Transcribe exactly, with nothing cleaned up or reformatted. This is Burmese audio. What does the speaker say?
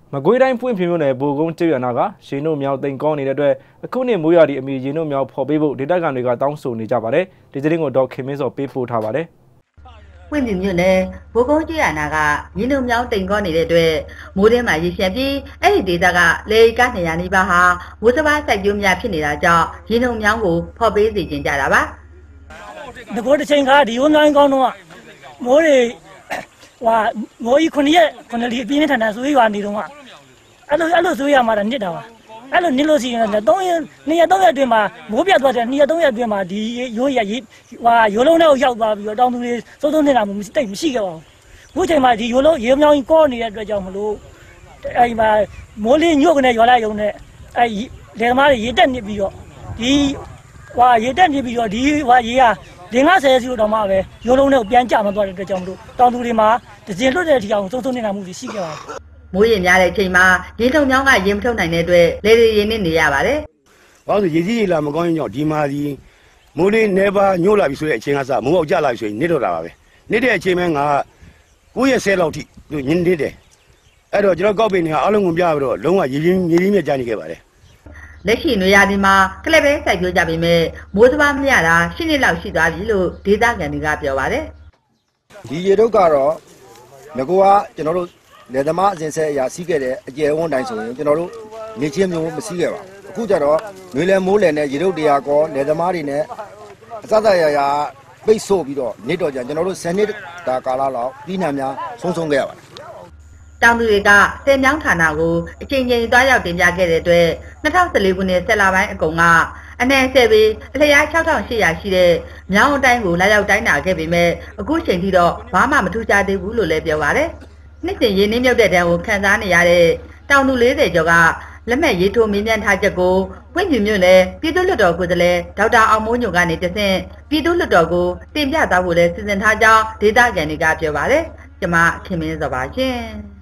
မကွေးတိုင်းပွင့်ပြင်းမြို့နယ်ဘိုကုန်းကျွော်နာကရေနှုတ်မြောက်တိမ်ကောင်းနေတဲ့အတွက်အခုနှစ်မိုးရွာသည့်အမီရေနှုတ်မြောက်ဖော်ပေးဖို့ဒေသခံတွေကတောင်းဆိုနေကြပါတယ်။ဒီသတင်းကိုဒေါက်ခင်မင်းစောပေးပို့ထားပါတယ်။ပွင့်ပြင်းမြို့နယ်ဘိုကုန်းကျွော်နာကရေနှုတ်မြောက်တိမ်ကောင်းနေတဲ့အတွက်မိုးထဲမှာရေရှင်ပြီးအဲ့ဒီဒေသကလေကနေရာနီးပါးဟာမိုးစပါးစိုက်ပျိုးများဖြစ်နေတာကြောင့်ရေနှုတ်မြောက်ကိုဖော်ပေးစီခြင်းကြတာပါ။ဒီကိုတစ်ချိန်ကဒီရိုးမြောင်းကောင်းတော့မိုးတွေဟွာမိုးကြီးခုနှစ်ရက်ခုနှစ်လီပြင်းထန်ထန်ဆွေးရွာနေတော့ကအဲ့လိုအဲ့လိုဆွေးရမှာတော့နှစ်တာပါအဲ့လိုနှစ်လို့ရှိရင်လည်းသုံးရက်နှစ်ရက်သုံးရက်အတွင်းမှာမိုးပြတ်သွားတယ်နှစ်ရက်သုံးရက်အတွင်းမှာဒီရိုးရဟွာရိုးလုံးထဲကိုရောက်သွားပြီးတော့တောင်သူတွေစိုးစိုးနေတာမျိုးတိတ်မရှိခဲ့ပါဘူးခုချိန်မှာဒီရိုးလုံးရေမြောင်းကြီးကောနေတဲ့အတွက်ကြောင့်မလို့အဲ့မှာမိုးလေးညို့ကနေရွာလိုက်ရုံနဲ့အဲ့လေသမားတွေရေတက်နေပြီးတော့ဒီဟွာရေတက်နေပြီးတော့ဒီဟွာရေက零下三十度到嘛呗，有龙呢边家嘛多的这讲不住，当初的嘛，这进入这地方，走走那那木的洗个。 မိုးရင်များတဲ့ချိန်မှာရေထုံမြောင်းကရေမထုံနိုင်တဲ့အတွက်လေတွေရင်းနေနေရပါတယ်။ဘာလို့ရေကြီးရေလာမကောင်းရင်ကြောင့်ဒီမှာဒီမိုးလေးနေပါညှို့လာပြီဆိုတဲ့အချိန်ကစမိုးအောက်ကျလာပြီဆိုရင်နေတော့တာပါပဲ။နေတဲ့အချိန်မှငါကိုယ့်ရဲ့ဆဲလောက်ထိညင်းနေတယ်။အဲ့တော့ကျွန်တော်ကောက်ပင်တွေအားလုံးကိုပြပြီးတော့လုံးဝရေရင်းရေရင်းမြကြားနေခဲ့ပါတယ်။လက်ရှိနွေရာသီမှာကလပ်ပဲစိုက်ပျိုးကြပေမဲ့မိုးစပါးမရတာရှစ်နှစ်လောက်ရှိသွားပြီလို့ဒေသခံတွေကပြောပါတယ်။ဒီရေတုပ်ကတော့ငကောကကျွန်တော်တို့လေသမားအစဉ်ဆက်အရာစီးခဲ့တဲ့အကျယ်ဝန်းတိုင်းဆိုရင်ကျွန်တော်တို့နေချင်းမျိုးမစီးခဲ့ပါဘူးအခုကျတော့နွေလဲမိုးလဲနဲ့ရေတုပ်တရားကောလေသမားတွေနဲ့အစသရရာပိတ်ဆို့ပြီးတော့နေတော့ကြကျွန်တော်တို့ဆယ်နှစ်တာကာလလောက်ပြီးနာများဆုံးဆုံးခဲ့ရပါတယ်တောင်သူတွေကဆယ်မြောင်းဌာနကိုအချိန်ချင်းသွားရောက်တင်ပြခဲ့တဲ့အတွက်၂၀၁၄ခုနှစ်ဆက်လပိုင်းအကုန်ကအနည်းဆယ်ပြီးအလျား၆ထောင်၈ရာရှိတဲ့မြောင်းအတိုင်းကိုလာရောက်တိုင်းတာခဲ့ပေမဲ့အခုချိန်ထိတော့ဘာမှမထူးခြားသေးဘူးလို့လည်းပြောပါတယ်နှစ်စဉ်ရင်းနှီးမြုပ်တဲ့တန်းကိုခန်းစားနေရတဲ့တောင်သူ၄၀ကျော်ကလက်မှတ်ရေးထိုးမေးမြန်းထားချက်ကိုပွင့်ပြမြို့နယ်ပြည်သူ့လွှတ်တော်ကိုယ်စားလှယ်ဒေါက်တာအောင်မိုးညိုကနေတဆင့်ပြည်သူ့လွှတ်တော်ကိုတင်ပြသွားဖို့လည်းစီစဉ်ထားကြောင်းဒေသခံတွေကပြောပါတယ်။ကျွန်မခင်မင်းစောပါရှင်။